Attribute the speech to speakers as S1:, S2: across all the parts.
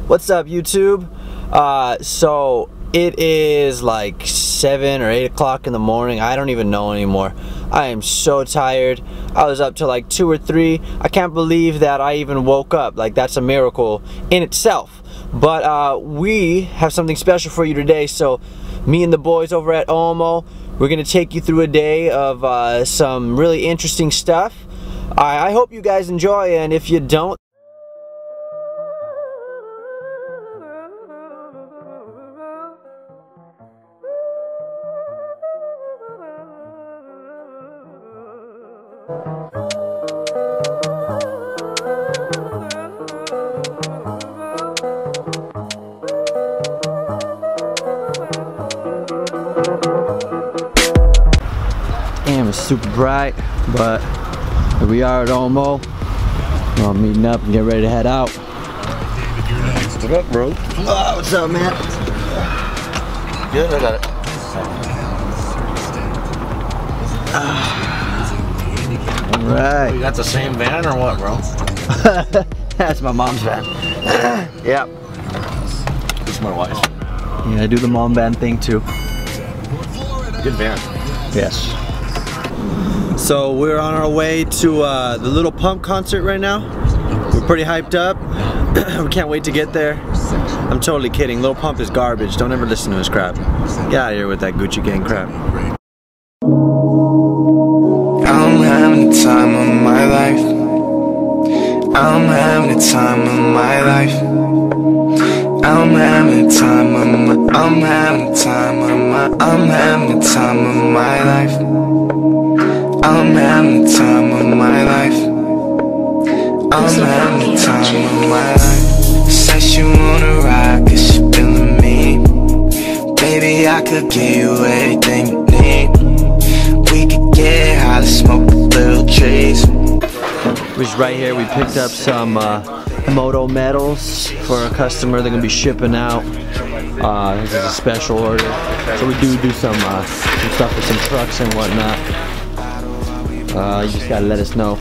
S1: What's up, YouTube? So it is like 7 or 8 o'clock in the morning. I don't even know anymore. I am so tired. I was up till like 2 or 3. I can't believe that I even woke up. Like, that's a miracle in itself. But we have something special for you today. So me and the boys over at OMO, we're gonna take you through a day of some really interesting stuff. I hope you guys enjoy, and if you don't, damn, it's super bright, but here we are at OMO. We're all meeting up and get ready to head out.
S2: What up, bro?
S1: What's up, man?
S2: Good, I got it.
S1: Alright.
S2: You got the same van or what, bro?
S1: That's my mom's van. Yep.
S2: This is my wife's.
S1: Yeah, I do the mom van thing too.
S2: Good van.
S1: Yes. So we're on our way to the Little Pump concert right now. We're pretty hyped up. We can't wait to get there. I'm totally kidding. Little Pump is garbage. Don't ever listen to his crap. Get out of here with that Gucci Gang crap.
S3: I'm having the time of my life. I'm having the time of my life. I'm having the time of my, I'm having the time of my, I'm having the time of my life. I'm having the time of my life. I'm having the time of my life. Said she wanna ride cause she feeling me. Baby, I could give you everything you need. We could get high to smoke little trees.
S1: Which right here, we picked up some moto medals for a customer. They're gonna be shipping out. This is a special order, so we do some stuff with some trucks and whatnot. You just gotta let us know.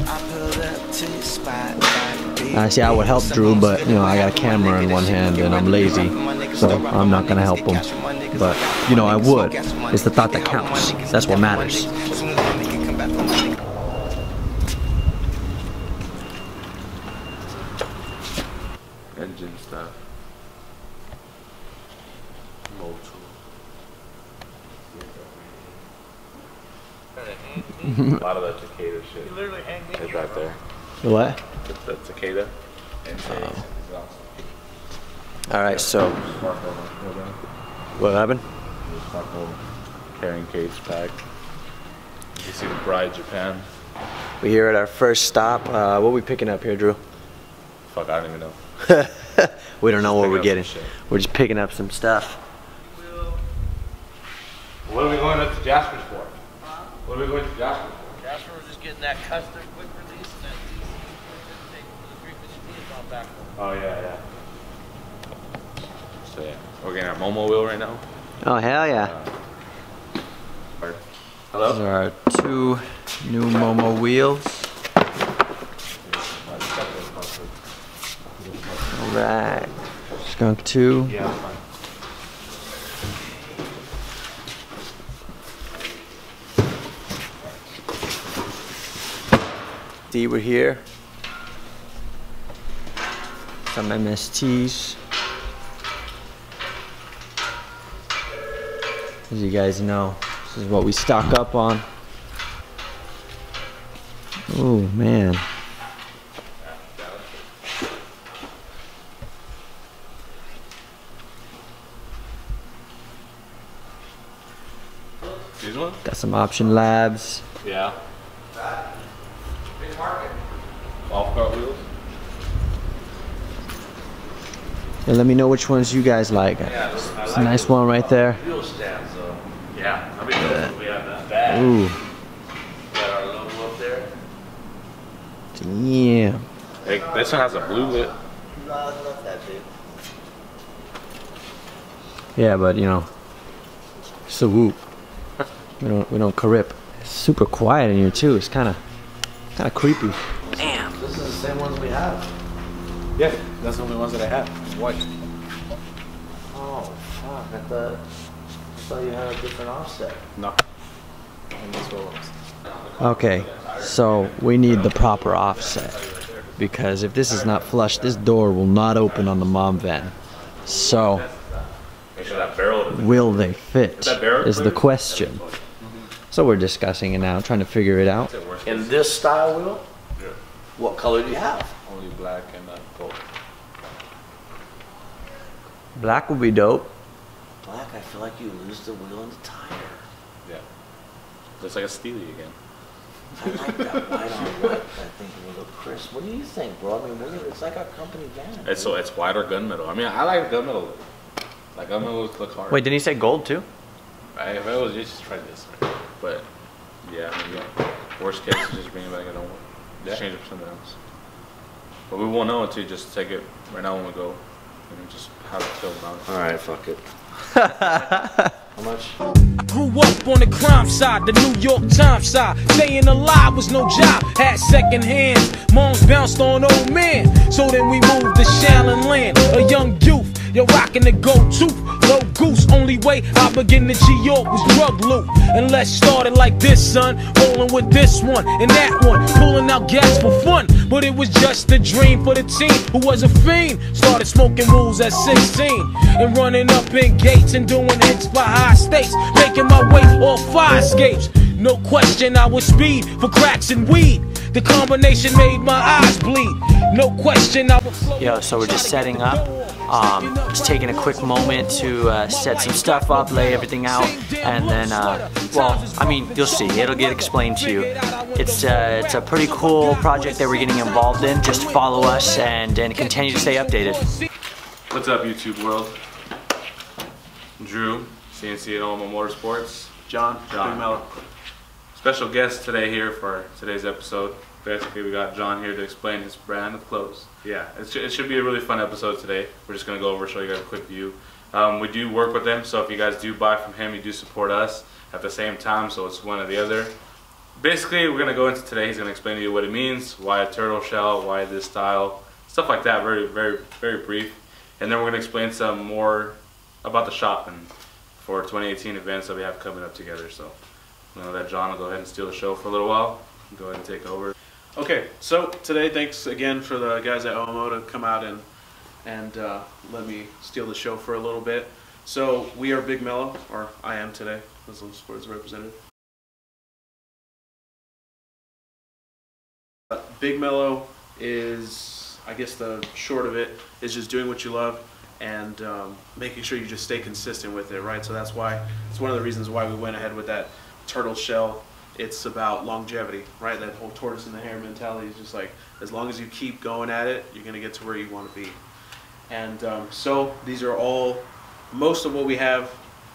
S1: See, I would help Drew, but you know, I got a camera in one hand and I'm lazy, so I'm not gonna help him. But you know, I would. It's the thought that counts. That's what matters.
S2: Engine stuff. A lot of that cicada shit. You literally hang me is right there.
S1: What?
S2: The cicada.
S1: Alright, so what happened?
S2: Carrying case back. You see the bride Japan.
S1: We're here at our first stop. What are we picking up here, Drew?
S2: Fuck, I don't even know.
S1: We don't know what we're getting.
S2: Shit.
S1: We're just picking up some stuff.
S2: What are we going up to Jasper's for? What are we going to Jasper for?
S4: Jasper was just getting that custom quick release and that take for the 350 on back.
S2: Oh yeah. So yeah, we're getting our Momo wheel right now.
S1: Oh, hell yeah.
S2: Hello?
S1: These are our 2 new Momo wheels. Alright. Skunk 2.
S2: Yeah, that's fine.
S1: D, we're here. Some MSTs. As you guys know, this is what we stock up on. Oh man.
S2: These ones?
S1: Got some Option Labs.
S2: Yeah. Golf cart wheels?
S1: And let me know which ones you guys like.
S2: Yeah,
S1: It's a nice one right there.
S2: Wheel stand, so yeah. I mean, we have that bag.
S1: Ooh.
S2: Got our logo up there.
S1: Damn.
S2: Hey, this one has a blue lip.
S1: Yeah, but you know, so whoop. We don't corrip. It's super quiet in here too. It's kind of creepy.
S2: Damn, this is the same ones we have. Yeah, that's the only ones that I have. White.
S1: Oh, fuck. I thought you had a different offset.
S2: No. And this roll-ups.
S1: Okay, so we need the proper offset. Because if this is not flush, this door will not open on the mom van. So,
S2: Make sure that barrel
S1: will they fit is the question. So we're discussing it now, trying to figure it out.
S4: In this style wheel,
S2: Yeah.
S4: what color do you have?
S2: Only black and gold.
S1: Black would be dope.
S4: Black, I feel like you lose the wheel and the tire.
S2: Yeah. Looks like a Steely again.
S4: I like that white on white. I think it will look crisp. What do you think, bro? I mean, it's like a company van.
S2: It's white or gunmetal. I mean, I like gunmetal look. Like gunmetal look hard.
S1: Wait, didn't he say gold too?
S2: If I was just try this. But yeah, I mean, worst case, just bring it back. I don't want. Just change it for something else. But we won't know until you just take it right now when we go and just have it filled out.
S4: All right, fuck it. How much?
S5: Grew up on the crime side, the New York Times side. Staying alive was no job, had second hands. Moms bounced on old men, so then we moved to Shallon Land. A young youth, you're rocking the go-to. Low goose, only way I begin to G-York was drug loot. And let's start it like this, son. Rolling with this one and that one, pulling out gas for fun. But it was just a dream for the team who was a fiend. Started smoking rules at 16 and running up in gates and doing hits by high stakes, making my way off fire escapes. No question, I was speed for cracks and weed. The combination made my eyes bleed. No question, I was.
S1: Yo, so we're just setting up. Just taking a quick moment to set some stuff up, lay everything out, and then, well, I mean, you'll see. It'll get explained to you. It's a pretty cool project that we're getting involved in. Just follow us and continue to stay updated.
S2: What's up, YouTube world? Drew, CNC at Alma Motorsports. John. BIGGMELLOW. Special guest today here for today's episode. Basically, we got John here to explain his brand of clothes. Yeah, it should be a really fun episode today. We're just going to go over, show you guys a quick view. We do work with him, so if you guys do buy from him, you do support us at the same time, so it's one or the other. Basically, we're going to go into today. He's going to explain to you what it means, why a turtle shell, why this style, stuff like that, very, very, very brief. And then we're going to explain some more about the shop and for 2018 events that we have coming up together. So I'm going to let John go ahead and steal the show for a little while. Go ahead and take over.
S6: Okay, so today, thanks again for the guys at OMO to come out and let me steal the show for a little bit. So we are BIGGMELLOW, or I am today, as a sports representative. BIGGMELLOW is, I guess the short of it, is just doing what you love and making sure you just stay consistent with it, right? So that's why, it's one of the reasons why we went ahead with that turtle shell. It's about longevity, right? That whole tortoise in the hare mentality is just like, as long as you keep going at it, you're gonna get to where you wanna be. And so these are all, most of what we have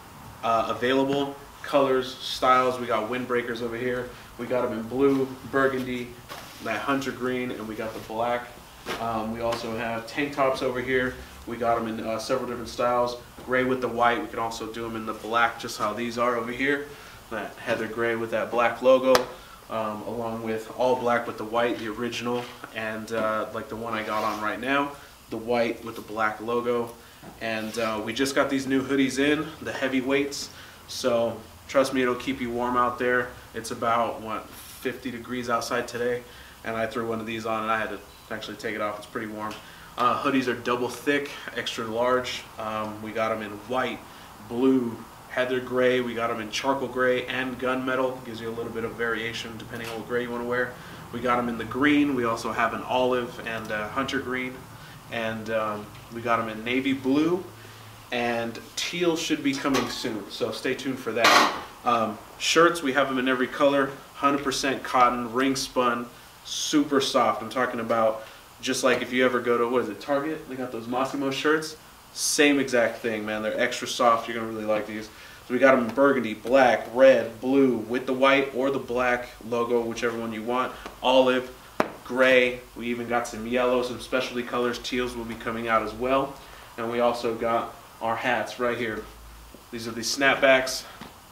S6: available, colors, styles. We got windbreakers over here. We got them in blue, burgundy, that hunter green, and we got the black. We also have tank tops over here. We got them in several different styles. Gray with the white. We can also do them in the black, just how these are over here. That heather gray with that black logo, along with all black with the white, the original, and like the one I got on right now, the white with the black logo. And we just got these new hoodies in, the heavyweights. So trust me, it'll keep you warm out there. It's about, what, 50 degrees outside today. And I threw one of these on and I had to actually take it off. It's pretty warm. Hoodies are double thick, extra large. We got them in white, blue, heather gray. We got them in charcoal gray and gunmetal. Gives you a little bit of variation depending on what gray you want to wear. We got them in the green. We also have an olive and hunter green. And we got them in navy blue. And teal should be coming soon, so stay tuned for that. Shirts, we have them in every color. 100% cotton, ring spun, super soft. I'm talking about just like if you ever go to, what is it, Target? They got those Massimo shirts. Same exact thing, man. They're extra soft. You're going to really like these. So we got them in burgundy, black, red, blue, with the white or the black logo, whichever one you want. Olive, gray. We even got some yellow, some specialty colors. Teals will be coming out as well. And we also got our hats right here. These are the snapbacks,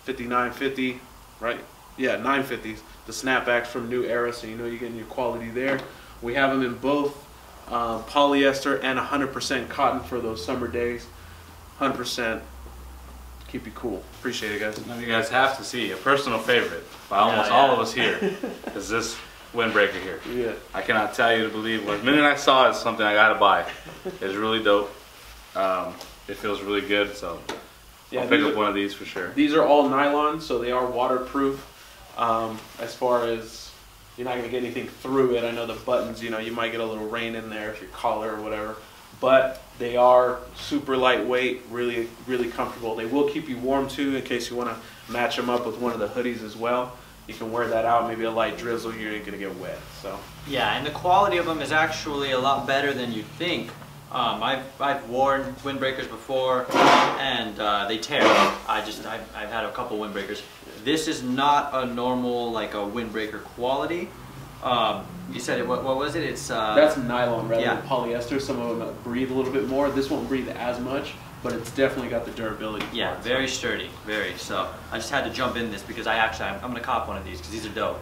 S6: 5950, right? Yeah, 950s. The snapbacks from New Era, so you know you're getting your quality there. We have them in both polyester and 100% cotton for those summer days. 100%. Keep you cool. Appreciate it, guys.
S2: Now you guys have to see a personal favorite by almost all of us here is this windbreaker here.
S6: Yeah.
S2: I cannot tell you to believe. The minute I saw it, it's something I gotta buy. It's really dope. It feels really good, so
S6: Yeah,
S2: I'll pick up one of these for sure.
S6: These are all nylon, so they are waterproof. As far as you're not gonna get anything through it. I know the buttons, you know, you might get a little rain in there if your collar or whatever. But they are super lightweight, really, really comfortable. They will keep you warm too, in case you want to match them up with one of the hoodies as well. You can wear that out, maybe a light drizzle, you ain't gonna get wet. So
S1: yeah, and the quality of them is actually a lot better than you'd think. I've worn windbreakers before, and they tear. I've had a couple windbreakers. This is not a normal like a windbreaker quality. You said it. What was it? It's
S6: that's nylon rather
S1: yeah.
S6: than polyester. Some of them breathe a little bit more. This won't breathe as much, but it's definitely got the durability.
S1: Yeah, very sturdy, very. So I just had to jump in this because I'm gonna cop one of these because these are dope.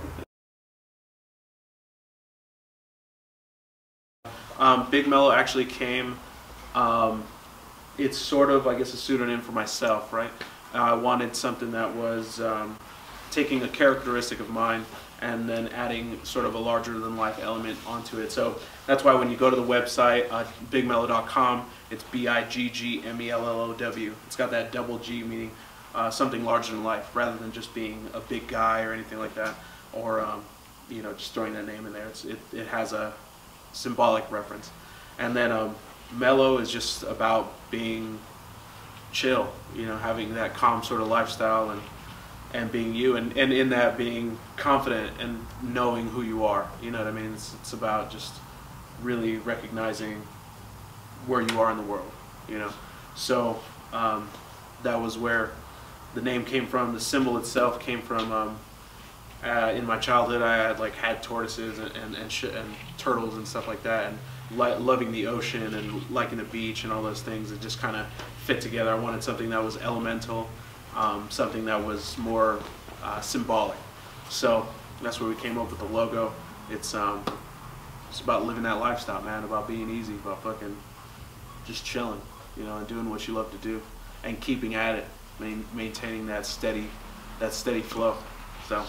S6: Big Mellow actually came. It's sort of, I guess, a pseudonym for myself, right? I wanted something that was taking a characteristic of mine and then adding sort of a larger-than-life element onto it. So that's why when you go to the website, bigmellow.com, it's BIGGMELLOW. It's got that double G, meaning something larger than life, rather than just being a big guy or anything like that, or you know, just throwing that name in there. It has a symbolic reference. And then mellow is just about being chill, you know, having that calm sort of lifestyle and being you, and in that being confident and knowing who you are. You know what I mean? It's about just really recognizing where you are in the world, you know. So that was where the name came from. The symbol itself came from in my childhood. I had tortoises and turtles and stuff like that, and loving the ocean and liking the beach and all those things. It just kind of fit together. I wanted something that was elemental, something that was more symbolic. So that's where we came up with the logo. It's about living that lifestyle, man, about being easy, about fucking just chilling, you know, and doing what you love to do and keeping at it, maintaining that steady flow. So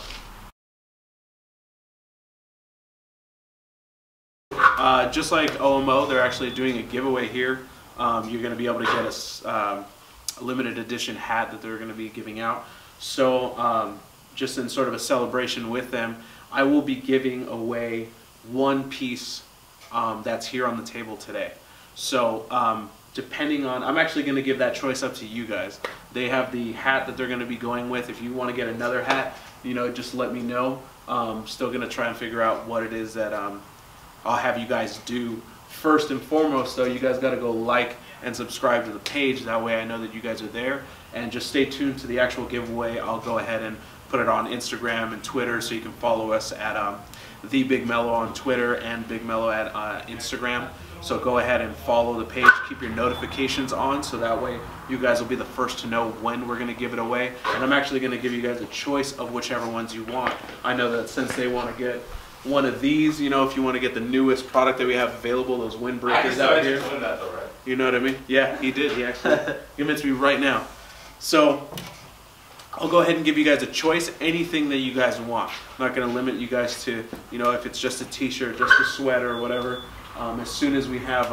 S6: just like OMO, they're actually doing a giveaway here. You're going to be able to get a limited edition hat that they're going to be giving out. So just in sort of a celebration with them, I will be giving away one piece that's here on the table today. So depending on, I'm actually going to give that choice up to you guys. They have the hat that they're going to be going with. If you want to get another hat, you know, just let me know. Still going to try and figure out what it is that I'll have you guys do. First and foremost, though, you guys got to go like and subscribe to the page. That way I know that you guys are there. And just stay tuned to the actual giveaway. I'll go ahead and put it on Instagram and Twitter, so you can follow us at The Big Mellow on Twitter and Big Mellow at Instagram. So go ahead and follow the page. Keep your notifications on, so that way you guys will be the first to know when we're going to give it away. And I'm actually going to give you guys a choice of whichever ones you want. I know that since they want to get one of these, you know, if you want to get the newest product that we have available, those windbreakers out here.
S2: That though, right?
S6: You know what I mean? Yeah, he did. He actually convinced me right now. So I'll go ahead and give you guys a choice, anything that you guys want. I'm not going to limit you guys to, you know, if it's just a t-shirt, just a sweater or whatever. As soon as we have,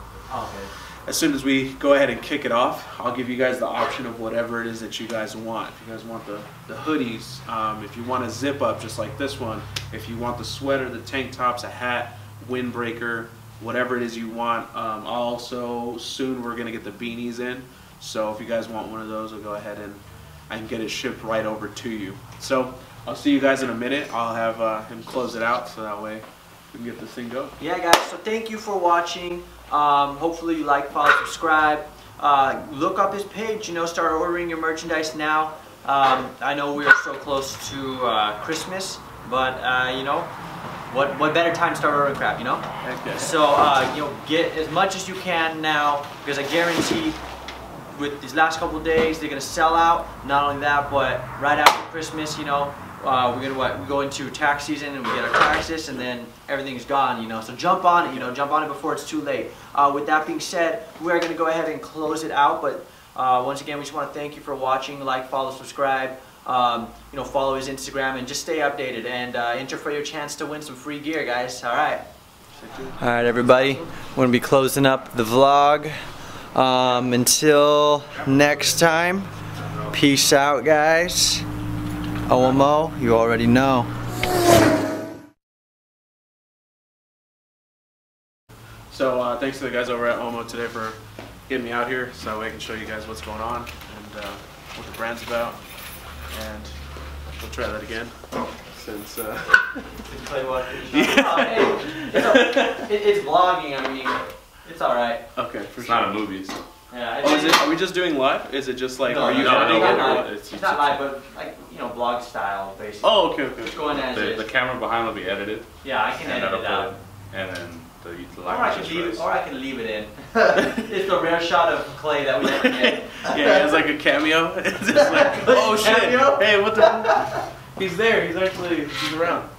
S6: as soon as we go ahead and kick it off, I'll give you guys the option of whatever it is that you guys want. If you guys want the hoodies, if you want a zip up just like this one, if you want the sweater, the tank tops, a hat, windbreaker, whatever it is you want. Also, soon we're going to get the beanies in. So if you guys want one of those, I'll go ahead and I can get it shipped right over to you. So I'll see you guys in a minute. I'll have him close it out, so that way we can get this thing going.
S1: Yeah, guys, so thank you for watching. Hopefully you like, follow, subscribe. Look up his page, you know, start ordering your merchandise now. I know we're so close to Christmas, but you know, what better time to start ordering crap, you know?
S6: Okay.
S1: So you know, get as much as you can now, because I guarantee with these last couple of days they're gonna sell out. Not only that, but right after Christmas, you know, we go into tax season and we get our taxes, and then everything's gone, you know. So jump on it, jump on it before it's too late. With that being said, we are going to go ahead and close it out. But once again, we just want to thank you for watching. Like, follow, subscribe. Follow his Instagram and just stay updated, and enter for your chance to win some free gear, guys. All right. All right, everybody. We're going to be closing up the vlog. Until next time, peace out, guys. OMO, you already know.
S6: So thanks to the guys over at OMO today for getting me out here so I can show you guys what's going on and what the brand's about. And we'll try that again since
S1: Play what? It's vlogging, I mean, it's alright.
S6: okay, for
S2: It's
S6: sure.
S2: not a movie, so.
S1: Yeah,
S6: Oh, are we just doing live? Is it just like,
S1: No,
S6: are you
S1: no,
S6: editing
S1: no,
S6: it
S1: no,
S6: or what?
S1: it's not live, but like, vlog style, basically.
S6: Oh, okay, okay.
S1: Just going as
S2: The
S1: is.
S2: camera behind will be edited.
S1: Yeah, I can
S2: And
S1: edit
S2: that'll
S1: it out.
S2: put it, and then the
S1: Or I
S2: live
S1: can
S2: is
S1: leave it,
S2: just
S1: or I can leave it in. It's the rare shot of Clay that we never get.
S6: Yeah, it's like a cameo. It's just like, oh shit,
S1: Cameo?
S6: hey, what the? He's there. He's around.